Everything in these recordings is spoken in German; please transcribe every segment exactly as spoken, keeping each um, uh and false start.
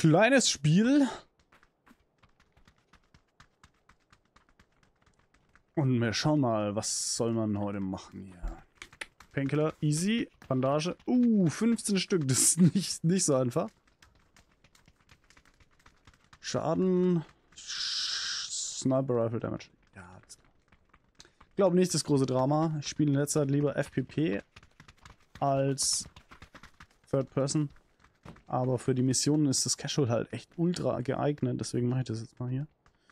kleines Spiel. Und wir schauen mal, was soll man heute machen hier. Painkiller, easy. Bandage. Uh, fünfzehn Stück. Das ist nicht, nicht so einfach. Schaden. Sniper Rifle Damage. Ja, alles klar. Ich glaube nicht das große Drama. Ich spiele in letzter Zeit lieber F P P als Third Person. Aber für die Missionen ist das Casual halt echt ultra geeignet. Deswegen mache ich das jetzt mal hier.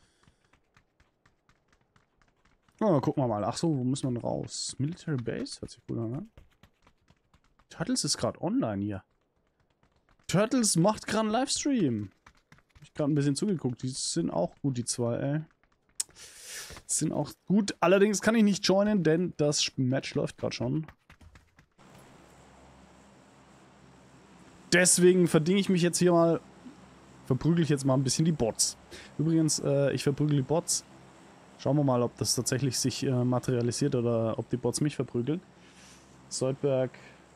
Oh, gucken wir mal. Ach so, wo muss man raus? Military Base? Hört sich gut an, ne? Turtles ist gerade online hier. Turtles macht gerade einen Livestream. Hab ich gerade ein bisschen zugeguckt. Die sind auch gut, die zwei, ey. Sind auch gut. Allerdings kann ich nicht joinen, denn das Match läuft gerade schon. Deswegen verdiene ich mich jetzt hier mal. Verprügel ich jetzt mal ein bisschen die Bots. Übrigens, äh, ich verprügel die Bots. Schauen wir mal, ob das tatsächlich sich äh, materialisiert oder ob die Bots mich verprügeln. Soldberg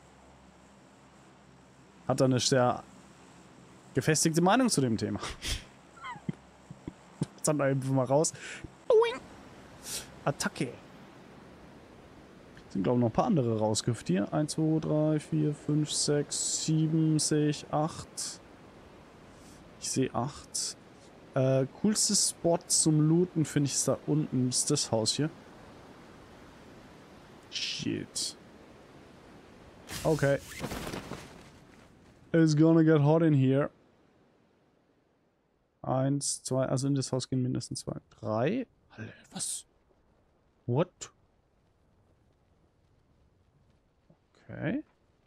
hat eine sehr gefestigte Meinung zu dem Thema. Jetzt haben wir einfach mal raus. Boing. Attacke. Sind, glaube ich, noch ein paar andere rausgehüpft hier. eins, zwei, drei, vier, fünf, sechs, sieben, sehe ich acht. Ich sehe acht. Äh, coolste Spot zum Looten finde ich ist da unten. Ist das Haus hier. Shit. Okay. It's gonna get hot in here. Eins, zwei, also in das Haus gehen mindestens zwei. Drei? Alter, was? What? Okay.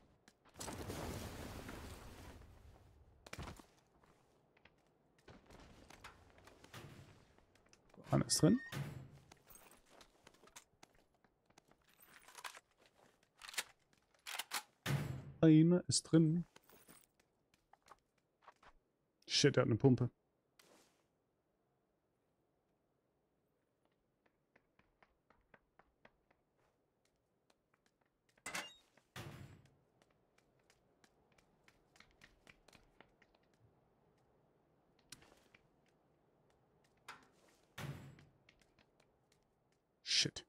Einer ist drin. Einer ist drin. Shit, er hat eine Pumpe. Shit.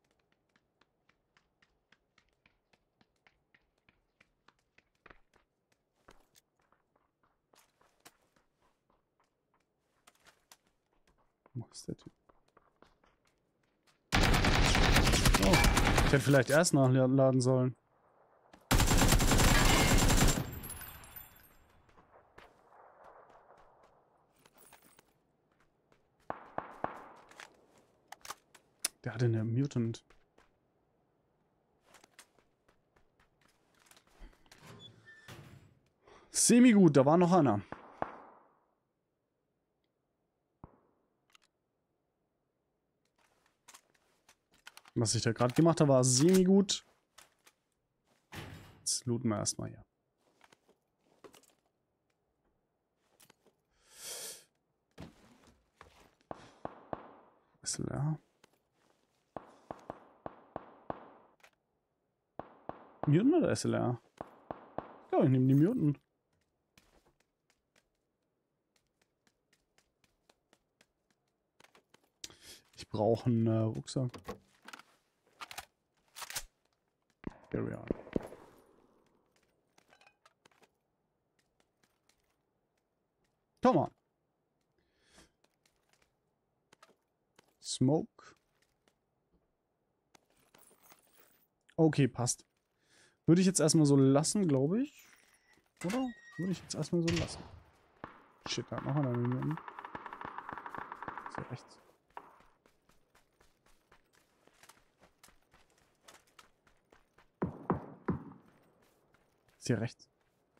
Was ist der Typ? Oh, ich hätte vielleicht erst nachladen sollen. Der hatte eine Mutant. Semi gut, da war noch einer. Was ich da gerade gemacht habe, war semi gut. Jetzt looten wir erstmal hier. Ist leer. Mutant oder S L R? Ja, ich nehme die Mutant. Ich brauche einen äh, Rucksack. Here we are. Come on. Smoke. Okay, passt. Würde ich jetzt erstmal so lassen, glaube ich. Oder? Würde ich jetzt erstmal so lassen. Shit, da hat noch einer Minuten. Ist ja rechts. Ist hier rechts.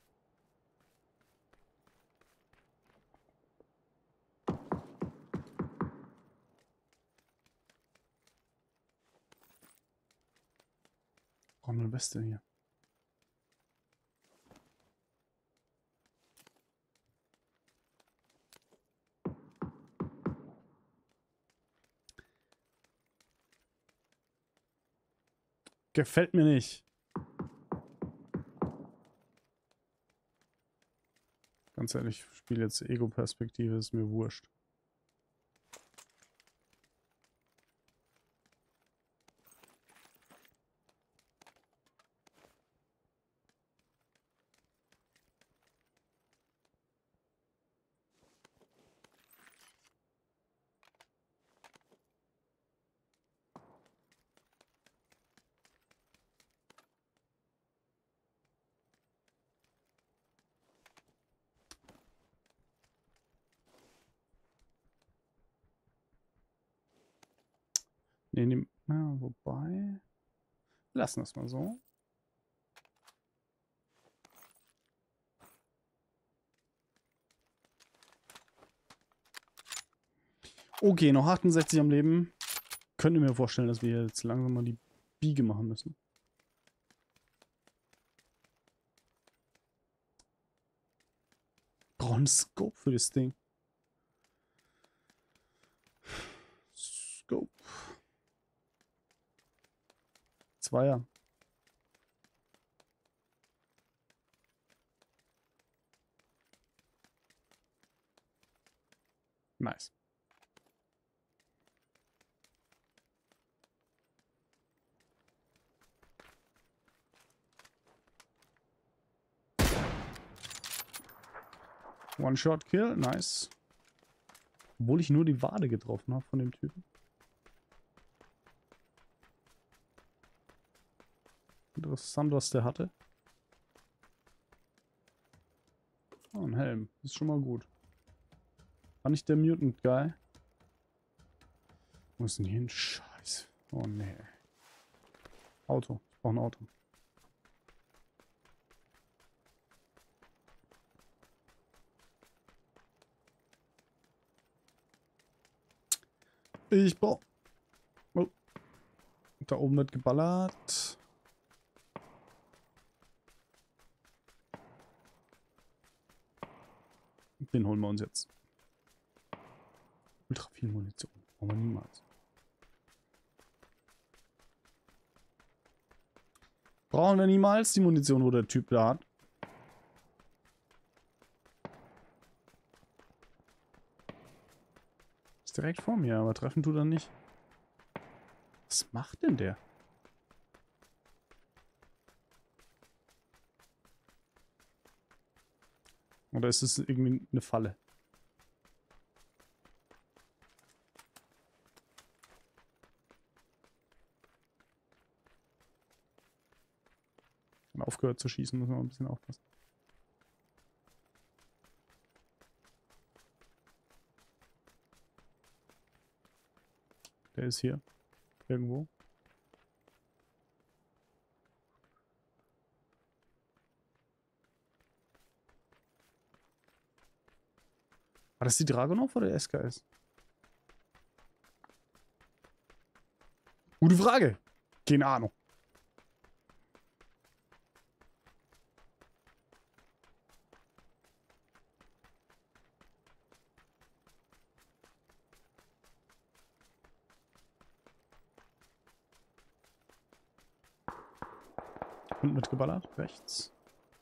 Brauchen eine Weste hier. Gefällt mir nicht. Ganz ehrlich, ich spiele jetzt Ego-Perspektive, ist mir wurscht. Nee, nee, ja, wobei... Lassen wir es mal so. Okay, noch achtundsechzig am Leben. Könnte mir vorstellen, dass wir jetzt langsam mal die Biege machen müssen. Brauchen einen Scope für das Ding. Scope. Zweier. Nice. One-Shot-Kill, nice. Obwohl ich nur die Wade getroffen habe von dem Typen. Interessant, was der hatte. Oh, ein Helm. Ist schon mal gut. War nicht der Mutant Guy? Wo ist denn hier ein Scheiß? Oh, nee. Auto. Ich brauche ein Auto. Ich brauche... Oh. Da oben wird geballert. Den holen wir uns jetzt. Ultra viel Munition. Brauchen wir niemals. Brauchen wir niemals die Munition, wo der Typ da hat. Ist direkt vor mir, aber treffen tut er nicht. Was macht denn der? Oder ist es irgendwie eine Falle? Wenn er aufgehört zu schießen, muss man ein bisschen aufpassen. Der ist hier. Irgendwo. War das die Dragunov oder der S K S? Gute Frage. Keine Ahnung. Und mitgeballert. Rechts.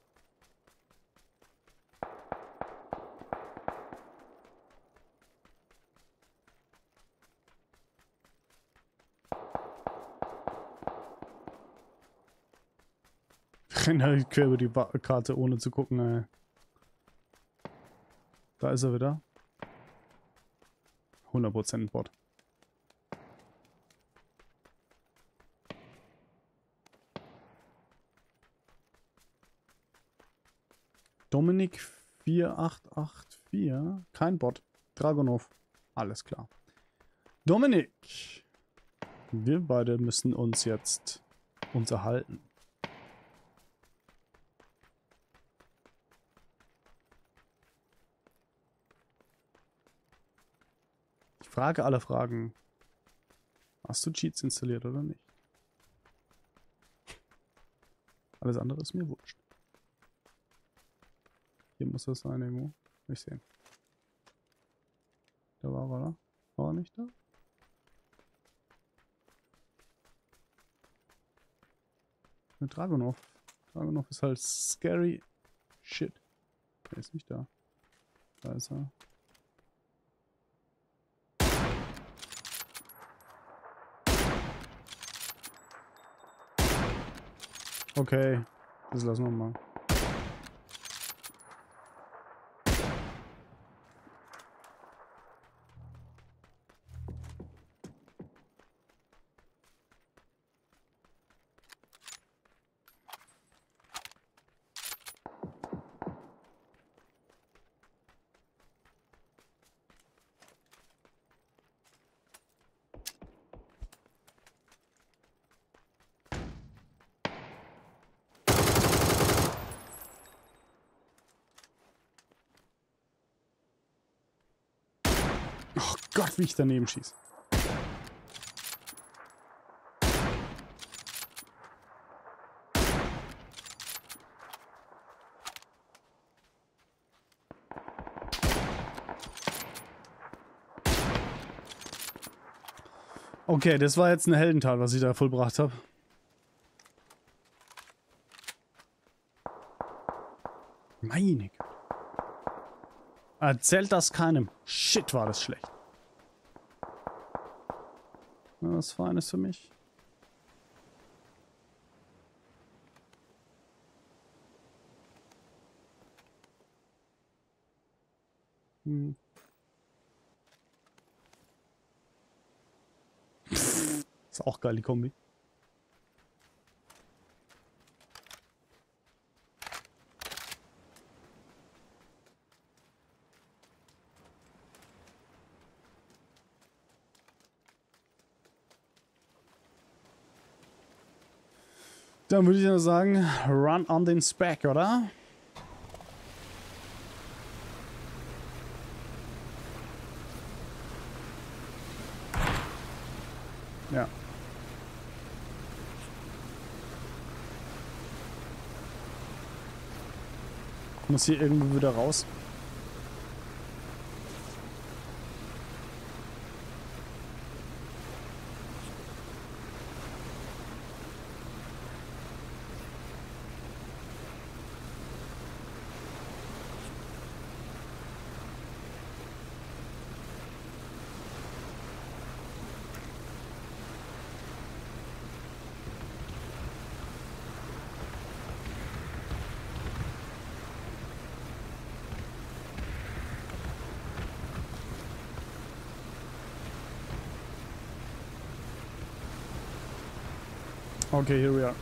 Renn halt quer über die ba Karte, ohne zu gucken, ey. Da ist er wieder. hundert Prozent Bot. Dominik vier acht acht vier. Kein Bot. Dragunov. Alles klar. Dominik. Wir beide müssen uns jetzt unterhalten. Ich frage alle Fragen. Hast du Cheats installiert oder nicht? Alles andere ist mir wurscht. Hier muss das sein irgendwo. Ich sehe. Da war er, oder? War er nicht da? Mit Dragunov. Dragunov ist halt scary shit. Der ist nicht da. Da ist er. Okay, das lassen wir mal. Oh Gott, wie ich daneben schieße. Okay, das war jetzt eine Heldentat, was ich da vollbracht habe. Meine Güte. Erzählt das keinem. Shit, war das schlecht. Was Feines für mich. Hm. Ist auch geil, die Kombi. Dann würde ich ja sagen, run on den Spec, oder? Ja. Ich muss hier irgendwo wieder raus. Okay, here we are.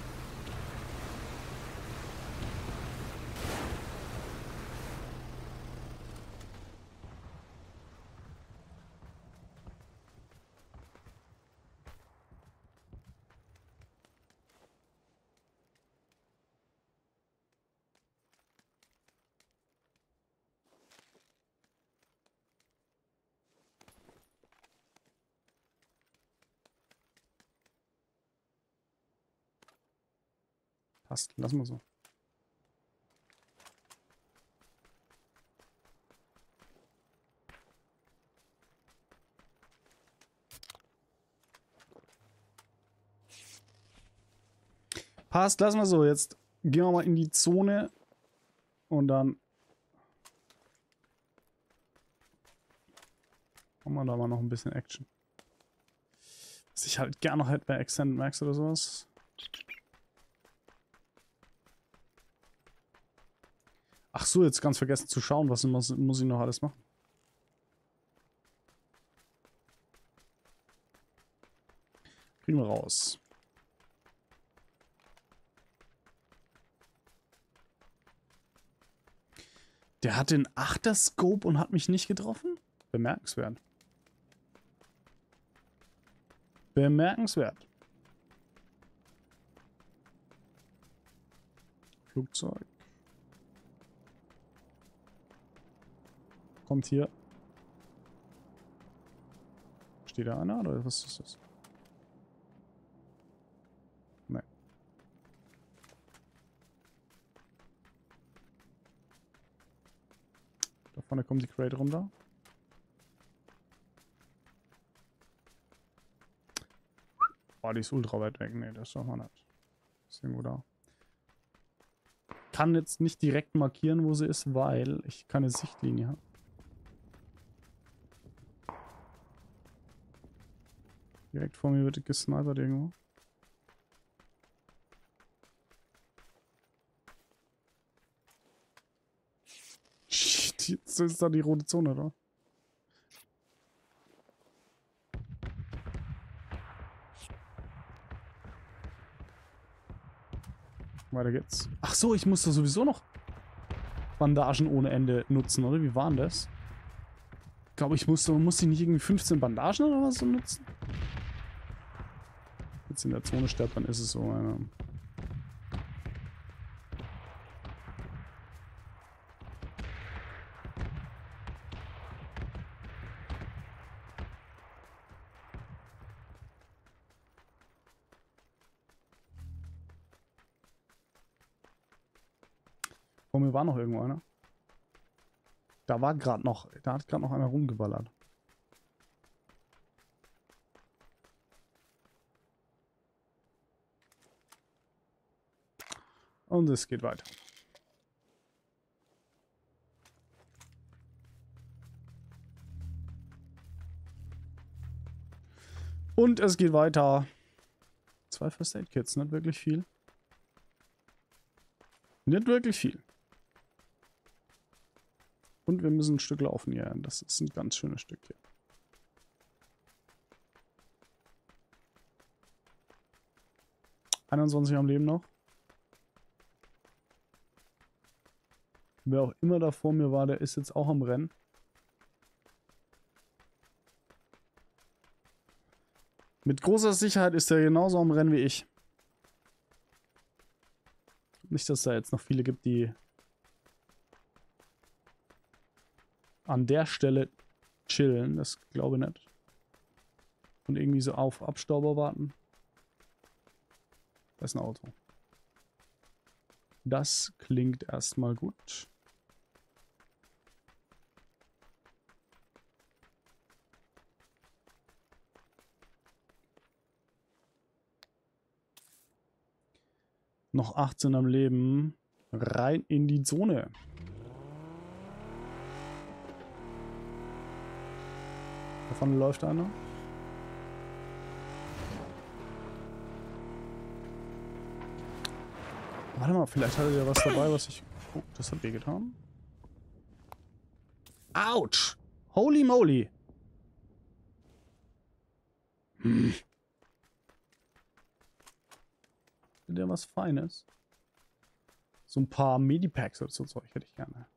Passt, lassen wir so. Passt, lassen wir so. Jetzt gehen wir mal in die Zone und dann haben wir da mal noch ein bisschen Action. Was ich halt gerne noch hätte bei Extended Max oder sowas. Ach so, jetzt ganz vergessen zu schauen, was muss, muss ich noch alles machen. Kriegen wir raus. Der hat den Achter-Scope und hat mich nicht getroffen? Bemerkenswert. Bemerkenswert. Flugzeug. Kommt hier. Steht da einer oder was ist das? Nein. Da vorne kommt die Crate runter. Boah, die ist ultra weit weg. Ne, das schaffen wir nicht. Ist irgendwo da. Kann jetzt nicht direkt markieren, wo sie ist, weil ich keine Sichtlinie habe. Direkt vor mir wird gesnipert irgendwo. Shit, jetzt ist da die rote Zone, oder? Weiter geht's. Ach so, ich musste sowieso noch Bandagen ohne Ende nutzen, oder? Wie war denn das? Ich glaube, ich musste, musste ich nicht irgendwie fünfzehn Bandagen oder was so nutzen? Jetzt in der Zone stirbt, dann ist es so. Ja. Vor mir war noch irgendwo einer. Da war gerade noch, da hat gerade noch einer rumgeballert. Und es geht weiter. Und es geht weiter. Zwei First Aid Kits, nicht wirklich viel. Nicht wirklich viel. Und wir müssen ein Stück laufen hier. Das ist ein ganz schönes Stück hier. einundzwanzig am Leben noch. Wer auch immer da vor mir war, der ist jetzt auch am Rennen. Mit großer Sicherheit ist er genauso am Rennen wie ich. Nicht, dass es da jetzt noch viele gibt, die an der Stelle chillen. Das glaube ich nicht. Und irgendwie so auf Abstauber warten. Da ist ein Auto. Das klingt erstmal gut. Noch achtzehn am Leben. Rein in die Zone. Davon läuft einer. Warte mal, vielleicht hatte der was dabei, was ich... Oh, das hat wehgetan. Autsch! Holy moly! Hm. Der was Feines. So ein paar Medipacks oder so Zeug hätte ich gerne.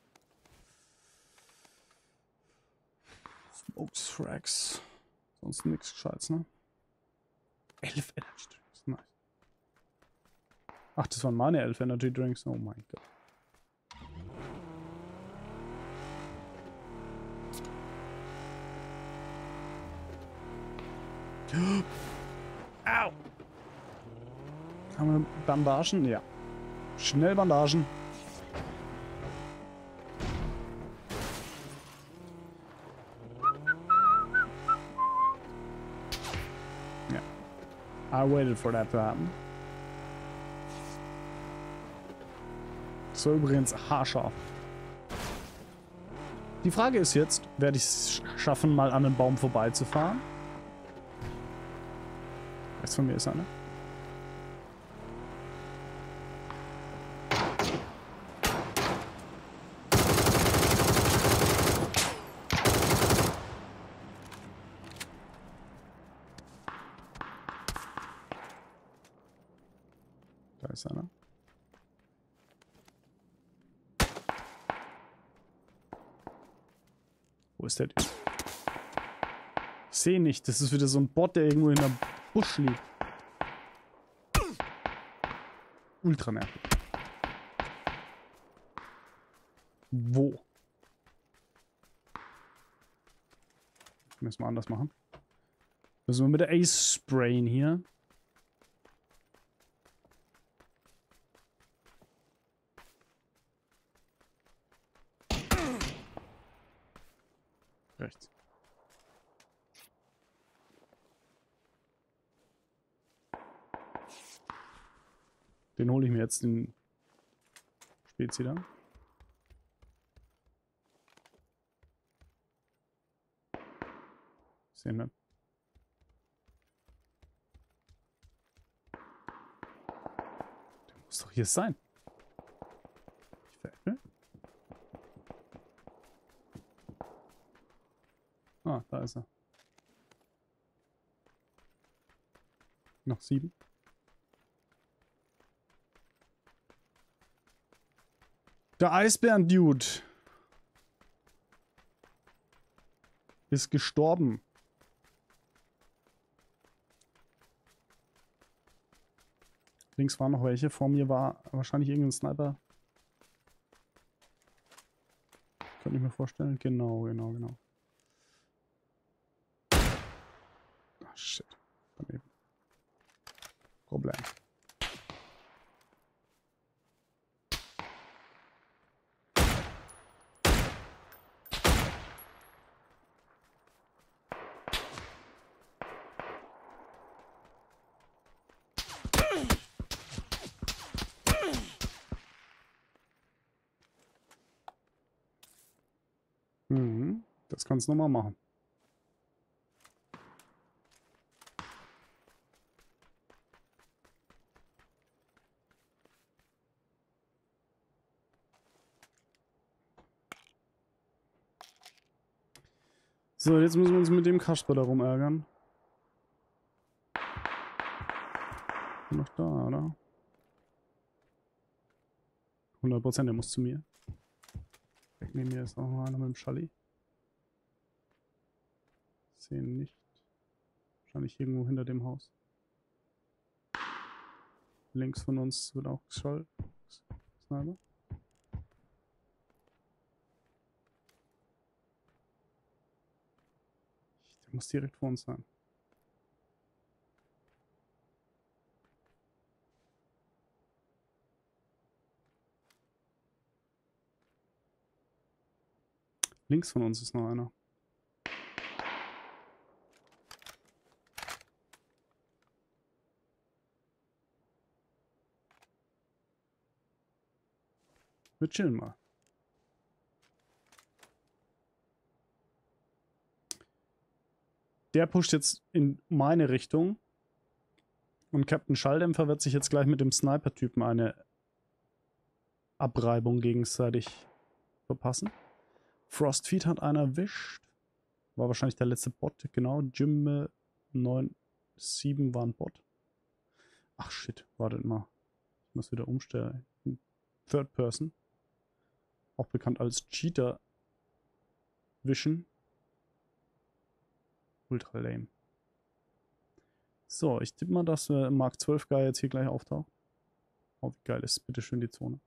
Smokes, Fracks. Sonst nichts Gescheites, ne? Elf Energy Drinks, nice. Ach, das waren meine elf Energy Drinks. Oh mein Gott. Au! Haben wir Bandagen? Ja. Schnell Bandagen. Ja. I waited for that to happen. So, übrigens haarscharf. Die Frage ist jetzt, werde ich es schaffen, mal an einem Baum vorbeizufahren? Rechts von mir ist einer. Da ist einer. Wo ist der? Ich sehe nicht. Das ist wieder so ein Bot, der irgendwo in der Busch liegt. Ultra nervig. Wo? Müssen wir anders machen. Müssen wir mit der Ace sprayen hier. Rechts. Den hole ich mir jetzt, den Spezi da. Sehen wir. hier sein. Ich veräppel. Ah, da ist er. Noch sieben. Der Eisbären-Dude ist gestorben. Links waren noch welche. Vor mir war wahrscheinlich irgendein Sniper. Könnte ich mir vorstellen. Genau, genau, genau. Ah, shit. Daneben. Problem. Mhm. Das kannst du nochmal machen. So, jetzt müssen wir uns mit dem Kasper darum ärgern. Noch da, oder? hundert Prozent, der muss zu mir. Weg neben mir ist auch noch einer mit dem Schalli. Sehen nicht. Wahrscheinlich irgendwo hinter dem Haus. Links von uns wird auch geschossen. Sniper. Der muss direkt vor uns sein. Links von uns ist noch einer. Wir chillen mal. Der pusht jetzt in meine Richtung. Und Captain Schalldämpfer wird sich jetzt gleich mit dem Sniper-Typen eine Abreibung gegenseitig verpassen. Frostfeed hat einer erwischt. War wahrscheinlich der letzte Bot. Genau, Jim neun sieben war ein Bot. Ach shit, wartet mal. Ich muss wieder umstellen. Third Person. Auch bekannt als Cheater Vision. Ultra lame. So, ich tippe mal, dass äh, Mark zwölf Guy jetzt hier gleich auftaucht. Oh, wie geil ist bitte schön die Zone.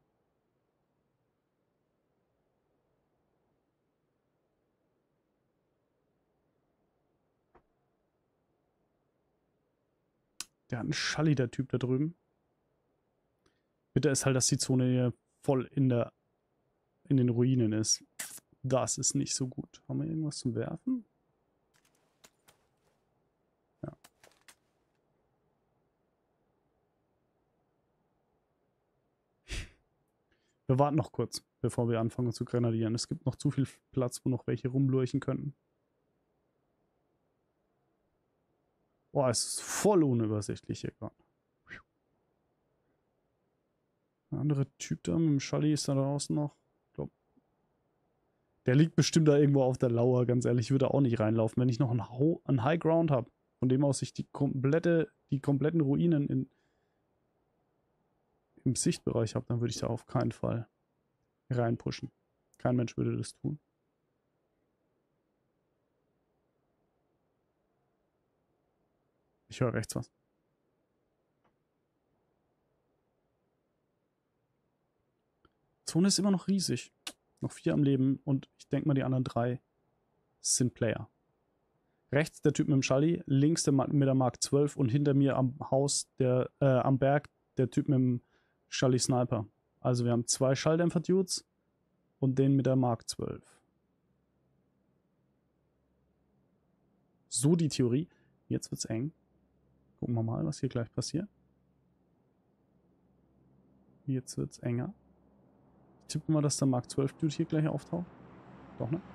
Der hat einen Schalli, der Typ da drüben. Bitte ist halt, dass die Zone hier voll in der in den Ruinen ist. Das ist nicht so gut. Haben wir irgendwas zum Werfen? Ja. Wir warten noch kurz, bevor wir anfangen zu grenadieren. Es gibt noch zu viel Platz, wo noch welche rumlurchen könnten. Boah, es ist voll unübersichtlich hier gerade. Ein anderer Typ da mit dem Schalli ist da draußen noch. Ich glaub, der liegt bestimmt da irgendwo auf der Lauer, ganz ehrlich. Ich würde auch nicht reinlaufen, wenn ich noch einen, Ho einen High Ground habe. Von dem aus ich die komplette, die kompletten Ruinen in, im Sichtbereich habe, dann würde ich da auf keinen Fall reinpushen. Kein Mensch würde das tun. Ich höre rechts was. Zone ist immer noch riesig. Noch vier am Leben und ich denke mal, die anderen drei sind Player. Rechts der Typ mit dem Schalli, links der mit der Mark zwölf und hinter mir am Haus, der, äh, am Berg, der Typ mit dem Schalli Sniper. Also wir haben zwei Schalldämpfer-Dudes und den mit der Mark zwölf. So die Theorie. Jetzt wird's eng. Gucken wir mal, was hier gleich passiert. Jetzt wird's enger. Ich tippe mal, dass der Mark zwölf Dude hier gleich auftaucht. Doch, ne?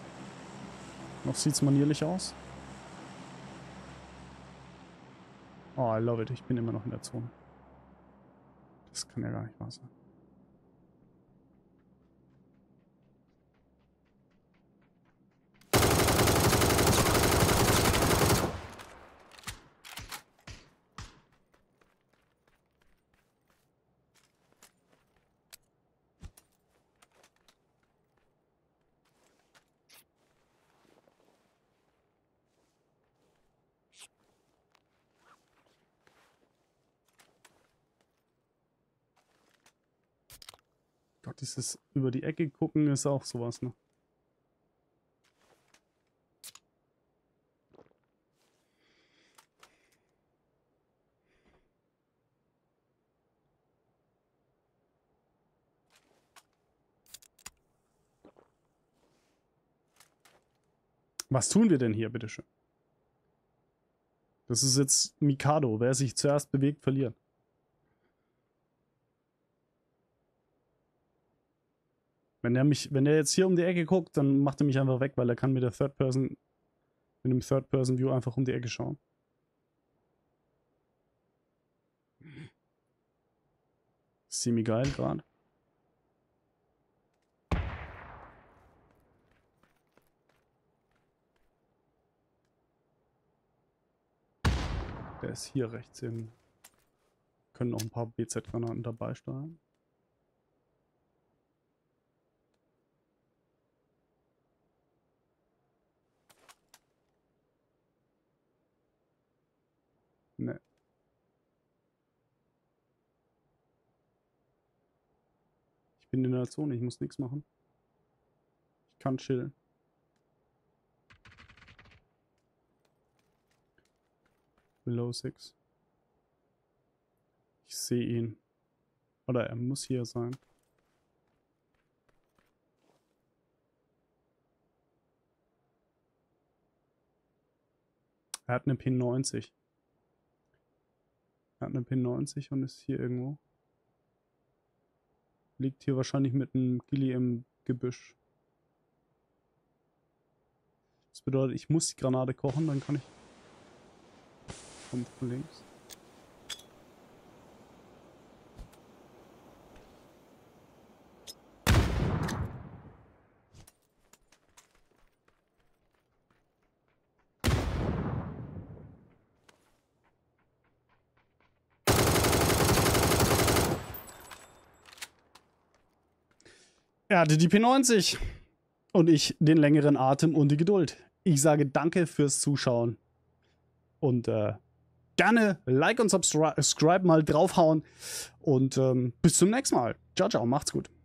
Noch sieht's manierlich aus. Oh, I love it. Ich bin immer noch in der Zone. Das kann ja gar nicht wahr sein. Gott, dieses über die Ecke gucken ist auch sowas, ne? Was tun wir denn hier, bitteschön? Das ist jetzt Mikado. Wer sich zuerst bewegt, verliert. Wenn er mich, wenn er jetzt hier um die Ecke guckt, dann macht er mich einfach weg, weil er kann mit der Third Person, mit dem Third Person View einfach um die Ecke schauen. Ziemlich geil gerade. Der ist hier rechts irgendwo. Können auch ein paar B Z-Granaten dabei steuern. Ne. Ich bin in der Zone, ich muss nichts machen. Ich kann chillen. Below six. Ich sehe ihn. Oder er muss hier sein. Er hat eine P neunzig. Er hat eine P neunzig und ist hier irgendwo. Liegt hier wahrscheinlich mit einem Gilly im Gebüsch. Das bedeutet, ich muss die Granate kochen, dann kann ich... Kommt von links. Er hatte die P neunzig. Und ich den längeren Atem und die Geduld. Ich sage danke fürs Zuschauen. Und äh, gerne Like und Subscribe mal draufhauen. Und ähm, bis zum nächsten Mal. Ciao, ciao. Macht's gut.